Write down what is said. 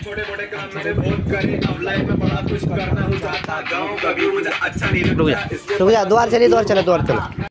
छोटे मोटे काम मैंने बहुत करे, अब लाइफ में बड़ा कुछ करना हो चाहता, गाँव कभी मुझे अच्छा नहीं लगता। रुक जा, दोबारा चलिए, दोबारा चलो।